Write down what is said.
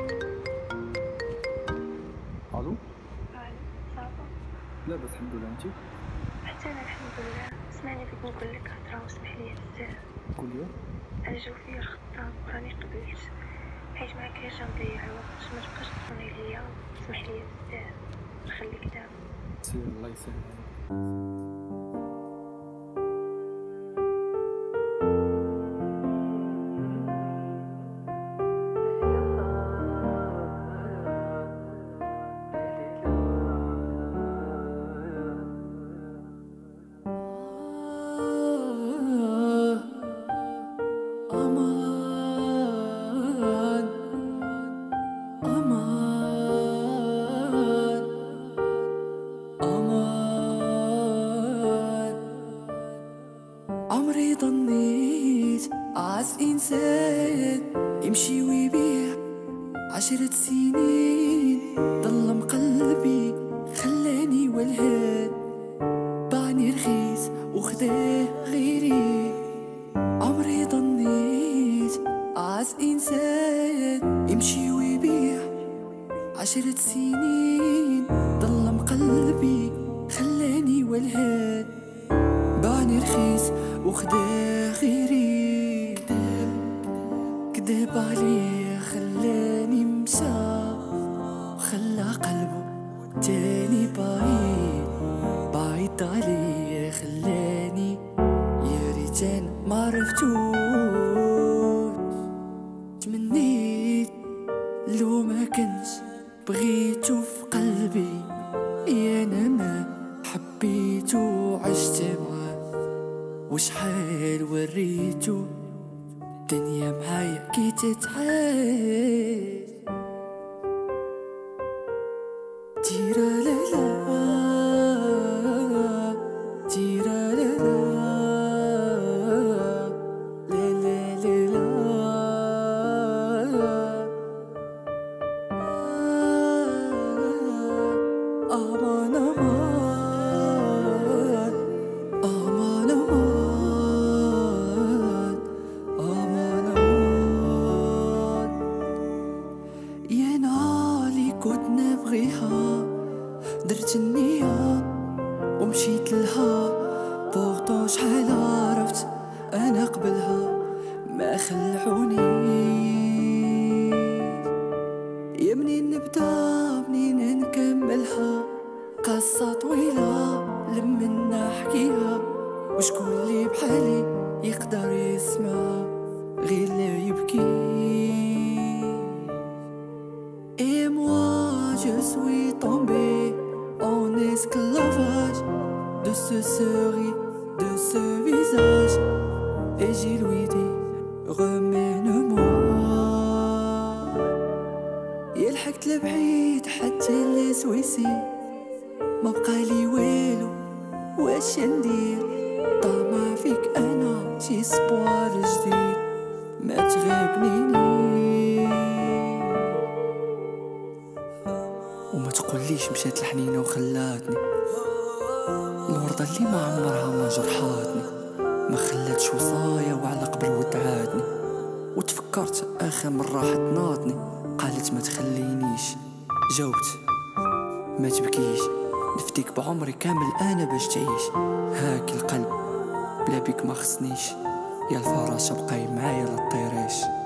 الو. الو، صافا. لاباس الحمد لله، انت؟ حتى انا الحمد لله. اسمعني، بغيت نقول لك هضره وسمح لي بزاف. قول لي. انا جو فيا الخطاب وراني قبلت، حيت معكاش غنضيع الوقت. ما تبقاش تصوني ليا، اسمح لي بزاف. نخليك دابا. سير الله يسهل عليك. أمان أمان أمان، عمري ظنيت أعز إنسان يمشي ويبيع 10 سنين، ظلم قلبي خلاني ولهان، باعني رخيص وخداه غيري. عمري ظنيت أعز إنسان يمشي ويبيع 10 سنين، ظلم قلبي خلاني ولهان، باعني رخيص وخداه غيري. كذب عليه خلاني مشى، وخلى قلبه تاني بعيد عليه خلاني، يا ريتان معرفتوش. تمنيت لو ما كنش بغيتو في قلبي، يا انا ما حبيتو وعشت معاه، وشحال وريتو الدنيا معايا كي تتعاش. تيرا لا لا تيرا لا لا لا لا لا لا. أمان أمان أمان أمان أمان أمان، يا نالي كنت نبغيها، درت النية ومشيت لها، بوغطو شحال عرفت أنا قبلها ما خلعوني. يا منين نبدا منين نكملها، قصة طويلة لمنا نحكيها، وشكون اللي بحالي يقدر يسمع غير لا يبكي. Et moi je suis tombé en esclavage de ce sourire, de ce visage, et j'ai lui dit remène-moi. يلحقت لبعيد حتى لسويسي، ما بقالي والو واش ندير، طامع فيك انا شي سبوار جديد ما تغيبنيني. وما تقوليش مشات الحنينه وخلاتني، الوردة اللي ما عمرها ما جرحاتني، ما خلاتش وصايا وعلى قبل ودعاتني. وتفكرت اخر مرة حضناتني، قالت ما تخلينيش، جاوبت ما تبكيش، نفديك بعمري كامل انا باش تعيش. هاك القلب بلا بيك ما خصنيش، يا الفراشة بقاي معايا لا تطيريش.